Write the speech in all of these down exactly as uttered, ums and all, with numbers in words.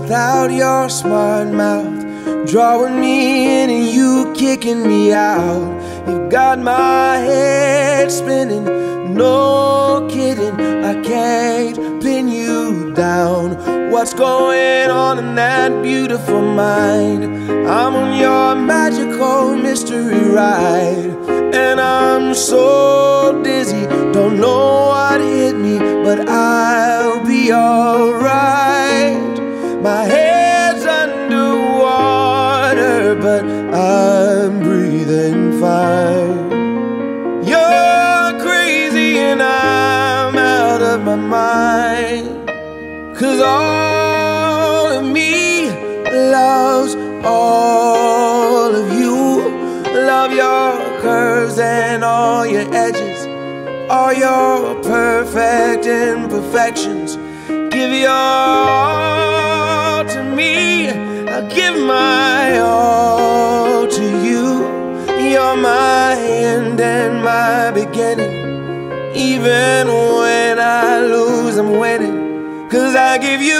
without your smart mouth, drawing me in and you kicking me out. You've got my head spinning, no kidding, I can't pin you down. What's going on in that beautiful mind? I'm on your magical mystery ride, and I'm so dizzy, don't know what hit me, but I'll be alright. My head's underwater, but I'm breathing fine. You're crazy and I'm out of my mind, 'cause all of me loves all of you. Love your curves and all your edges, all your perfect imperfections. Give your all to me, I'll give my all to you. You're my end and my beginning. Even when I lose, I'm winning, 'cause I give you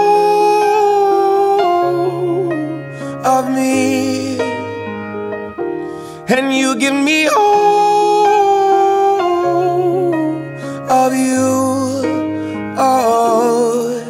all of me, and you give me all of you. Oh,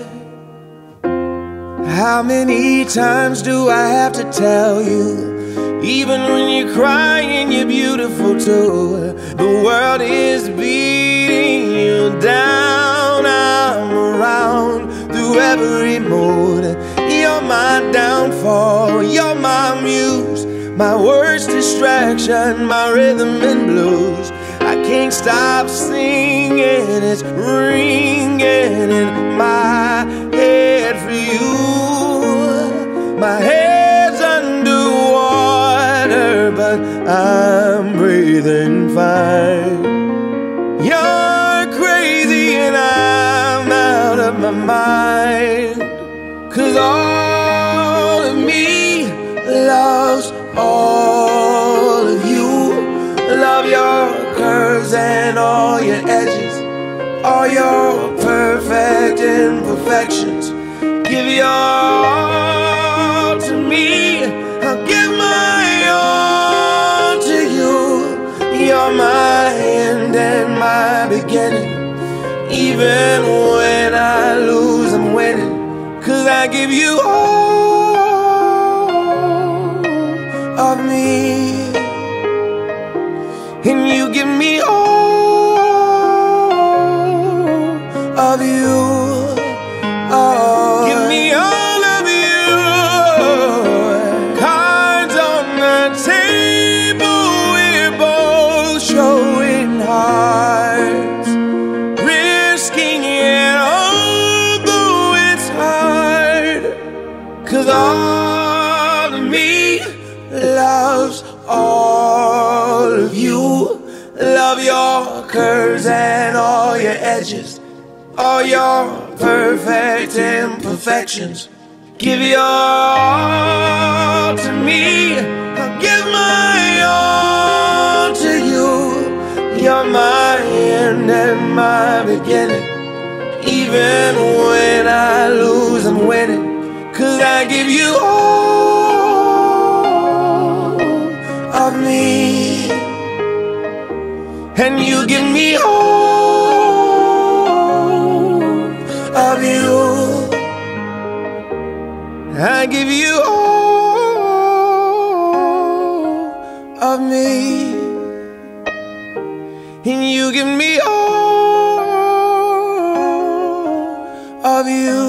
how many times do I have to tell you? Even when you're crying, you're beautiful too. The world is beating you down. I'm around through every mood. You're my downfall, you're my muse, my worst distraction, my rhythm and blues. I can't stop singing, it's ringing in my head for you. My head's underwater, but I'm breathing fine. You're crazy and I'm out of my mind, 'cause all of me loves all of you. Love your curves and all your edges, all your perfect imperfections. Give your all to me, I'll give my all to you. You're my end and my beginning. Even when I lose, I'm winning, 'cause I give you all of me, and you give me all of you. Oh, give me all of you. Cards on the table, we're both showing hearts, risking it although it's hard, 'cause all of me loves all of you. Love your curves and all your edges, all your perfect imperfections. Give your all to me, I'll give my all to you. You're my end and my beginning. Even when I lose, I'm winning, 'cause I give you all of me, and you give me all of you. I give you all of me, and you give me all of you.